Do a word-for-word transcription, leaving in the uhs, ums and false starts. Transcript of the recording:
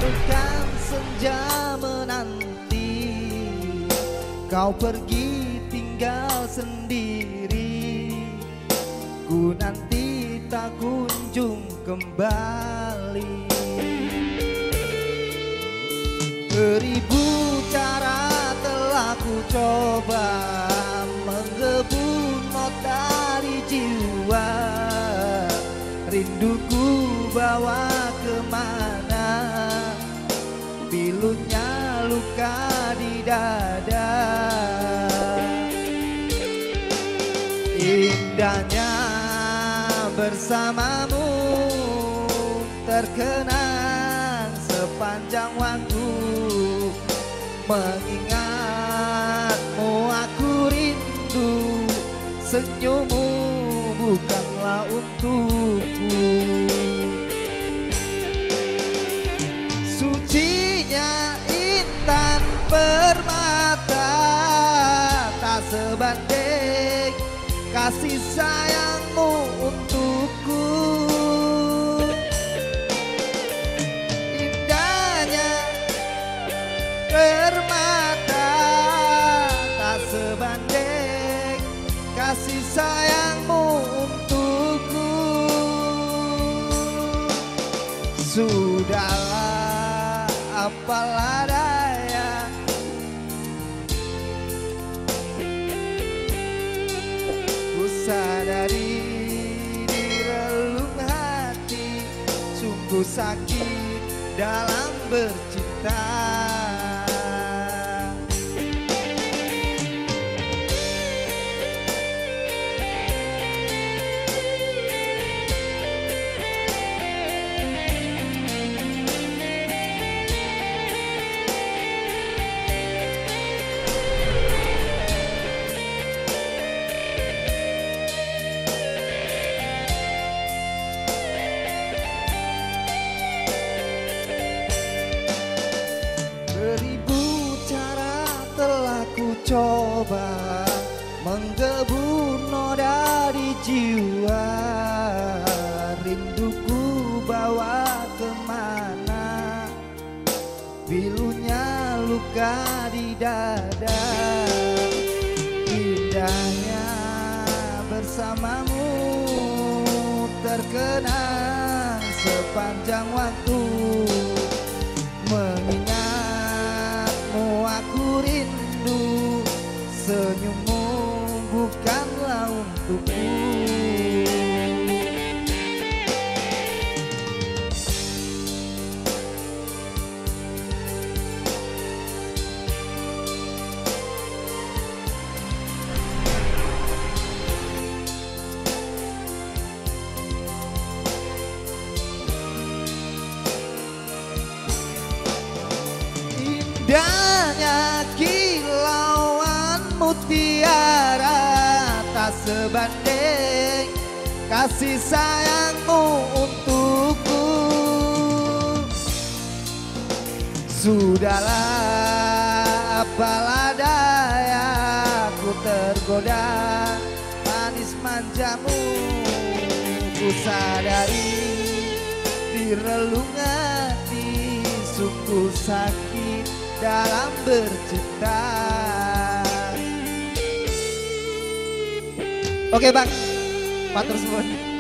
larutkan senja menanti, kau pergi tinggal sendiri. Ku nanti tak kunjung kembali. Beribu cara telah ku coba menggebu not dari jiwa. Rinduku bawa kemana, pilunya luka di dada. Indahnya bersamamu terkenang sepanjang waktu. Mengingatmu aku rindu, senyummu bukanlah untukku. Sucinya intan permata, tak sebanding kasih sayangmu untukku. Indahnya permata, tak sebanding kasih sayangmu untukku. Sudahlah, apalah daya, ku sadari di relung hati, sungguh sakit dalam bercinta. Beribu cara telah ku coba menggebu noda di jiwa. Rinduku bawa kemana, pilunya luka di dada. Indahnya bersamamu terkenang sepanjang waktu. Mengingatmu aku rindu, senyummu bukanlah untukku. Indahnya kilauan mutiara, tak sebanding kasih sayangmu untukku. Sudahlah, apalah daya, ku tergoda manis manjamu. Ku sadari di relung hati, sungguh sakit dalam bercinta. Oke bang, matur suwun.